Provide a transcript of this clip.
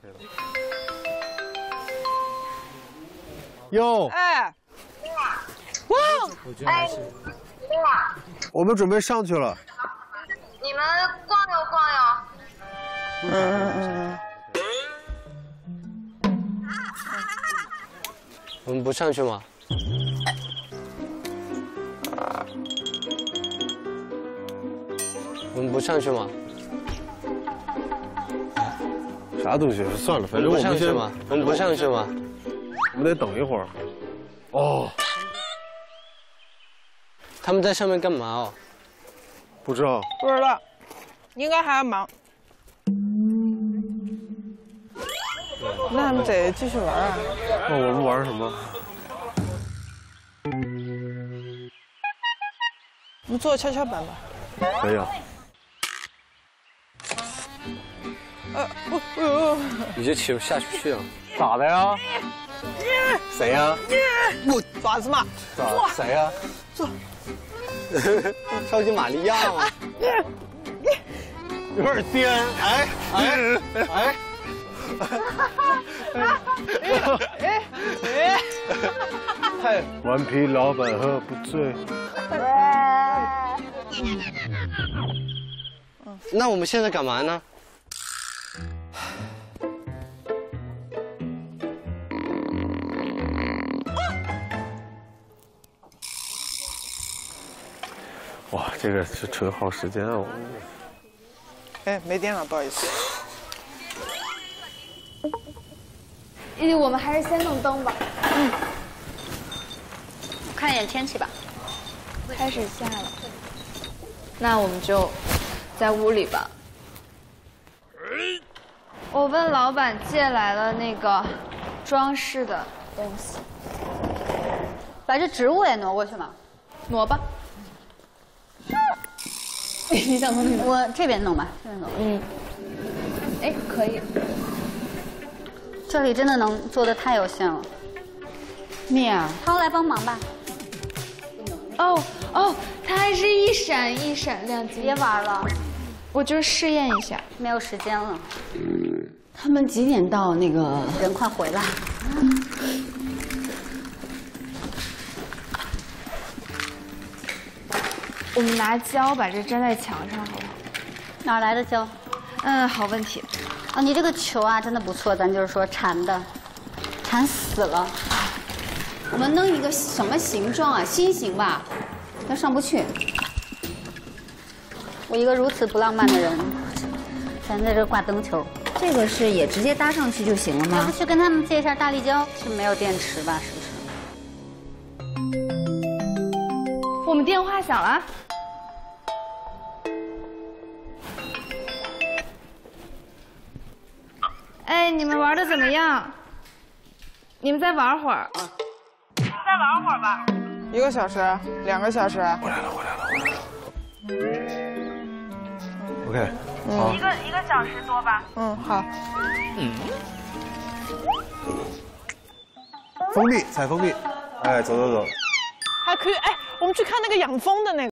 哟， 哎，哇！ 我觉得还是。我们准备上去了。 你们逛悠逛悠。 我们不上去吗？我们不上去吗？ 啥东西？算了，反正我我们先。 我们不上去吗？ 我们得等一会儿。哦。 他们在上面干嘛哦？ 不知道。 不知道，应该还要忙。那他们得继续玩啊。 那我们玩什么？ 我们做跷跷板吧。 可以啊。 你这起不下去了。 咋的呀？谁呀？ 我爪子嘛。 谁呀？ 坐。 超级玛利亚吗？ 有点颠。哎。太顽皮老板喝不醉。 那我们现在干嘛呢？ 哇，这个是纯耗时间啊！ 哎，没电了，不好意思。 我们还是先弄灯吧。 看一眼天气吧。 开始下了，那我们就在屋里吧。我问老板借来了那个装饰的东西， 把这植物也挪过去嘛。 挪吧。你想从哪？ 我这边弄吧，这边弄。 哎，可以。 这里真的能做的太有限了。 你啊， 涛来帮忙吧。 哦，它还是一闪一闪亮晶。 别玩了， 我就试验一下。 没有时间了。 他们几点到？那个人快回来。 我们拿胶把这粘在墙上，好不好？ 哪来的胶？ 好问题。 哦，你这个球啊，真的不错，咱就是说缠的，缠死了。 我们弄一个什么形状啊？心形吧，那上不去。 我一个如此不浪漫的人，咱在这挂灯球。 这个是也直接搭上去就行了吗？ 要不去跟他们借一下大力胶？是没有电池吧？是不是？ 我们电话响了。哎，你们玩的怎么样？你们再玩会儿。 再玩会儿吧。1个小时，2个小时。 回来了。OK， 好。 一个小时多吧。好。 蜂蜜，采蜂蜜。哎，走。 还可以，哎，我们去看那个养蜂的那个。